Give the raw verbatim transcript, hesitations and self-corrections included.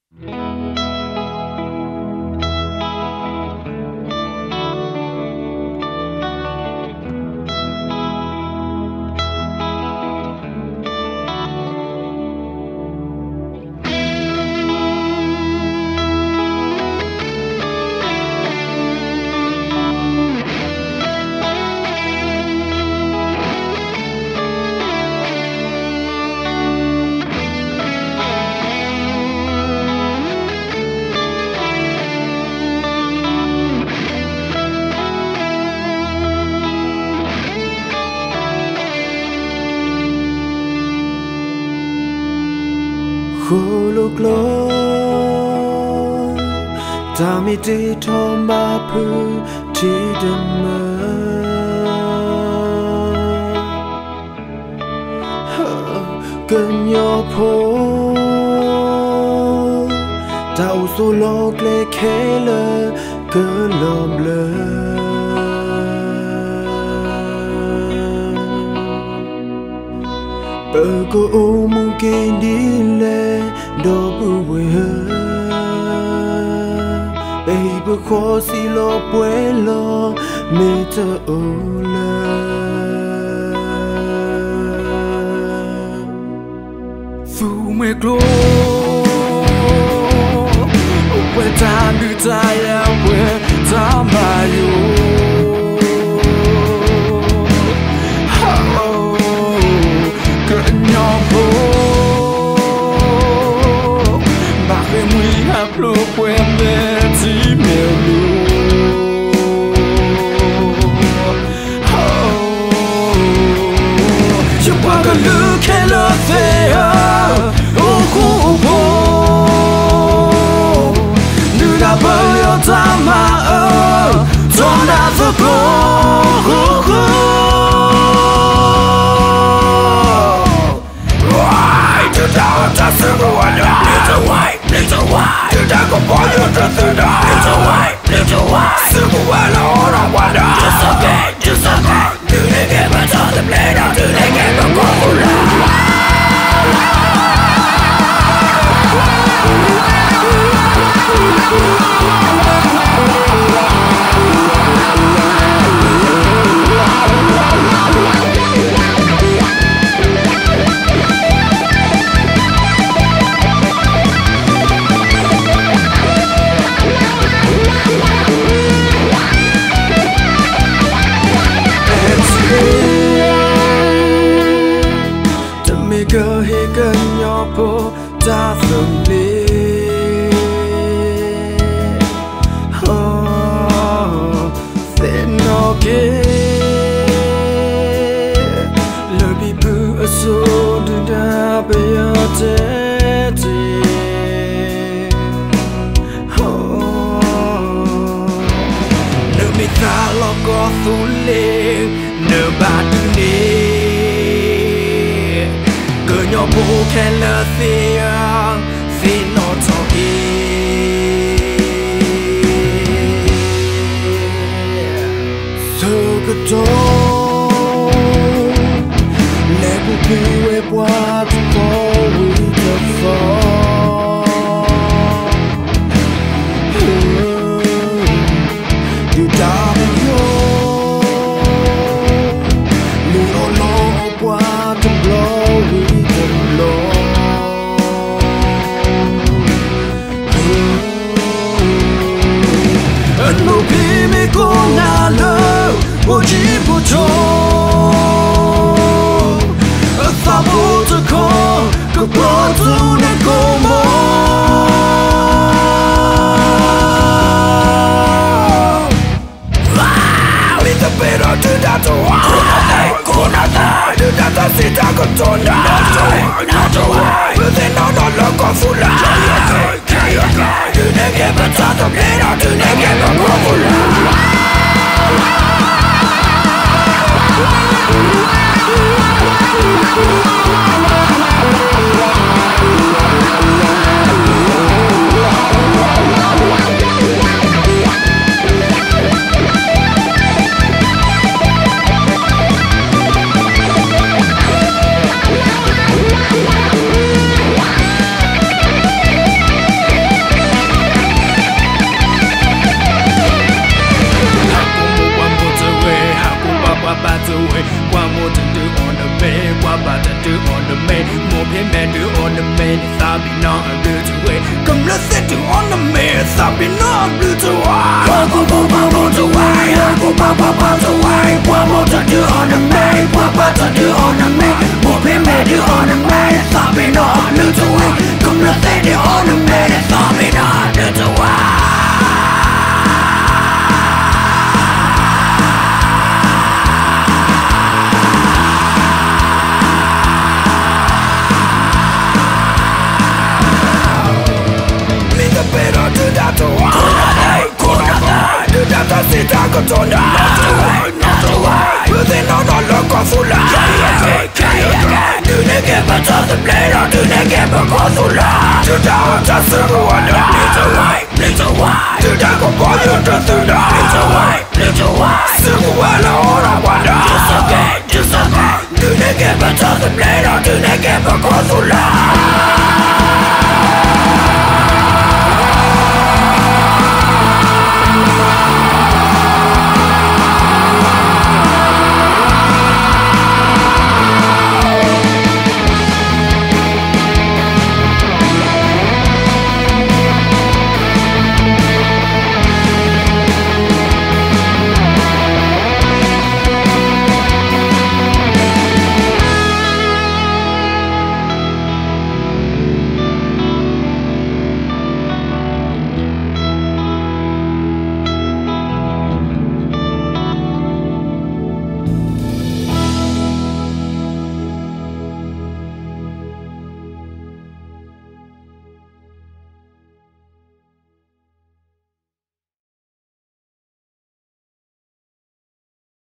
Kholo glo ta mi ti thom ba phu ti dem gần nhau phố tao số lo lệ khé lơ cơ lom lơ bờ cô ô mong kên đi lệ đó bù quê hơ bây bờ khó xì lo quê lo mê tơ ô lơ Phu mê glô quê ta nữ ta ya quê ta mà yo cơn nhỏ phố bạc về nguy hạp lô quên về chỉ mèo lù chụp qua cả lũ khe lơ phê ô khu phố nữ đã bơ liêu ta mà ơ cho đã vô cô ta sẽ có ai đó little white little white chúng ta có bao nhiêu trật tự đó little white little white sự của ai là họ đang quan đó just okay just okay từ đây nghe mà cho tập lệ nào từ đây nghe mà có một lần cơ hi cơn nhỏ phố ta thường đi tên nó kia lời bị bự ở số đừng đã bây giờ thế thì nơi mình ta lo có thu lên nơi bạn đừng đi nhỏ bố khen lơ thia vì nó cho ý sơ cơ tố lẽ bố bì quê qua tu có quý thật phó điều ta bị nhô lưu nó lo qua tâm lo quý ân mô khi mi cô na lơ vô chỉ vô trô ân ta vô tự khó cực bỏ tu nên cô mô mi ta bê ra tư đa tô ai cô na ta tư đa ta si ta còn trôn ai na tô ai bữa thế nó nó lỡ có phụ lại từ đây nghe mà ta tập lễ nào từ đây nghe mà có một lần ornament more pin man to ornament sabi no blue to way come let's set to ornament sabi no blue to white go go go go go to white go go go go to white one more to do ornament one more to do ornament more pin man to ornament sabi no blue to white come let's set to ornament sabi no blue to white Sita kutona not away, not away within on a look of fula Kaya kaya do they give a to the blade or do they give a kosula to down to someone little white little white to down go boy you to the little white little white someone or I wonder just okay just okay do they give a to the blade or do they give a kosula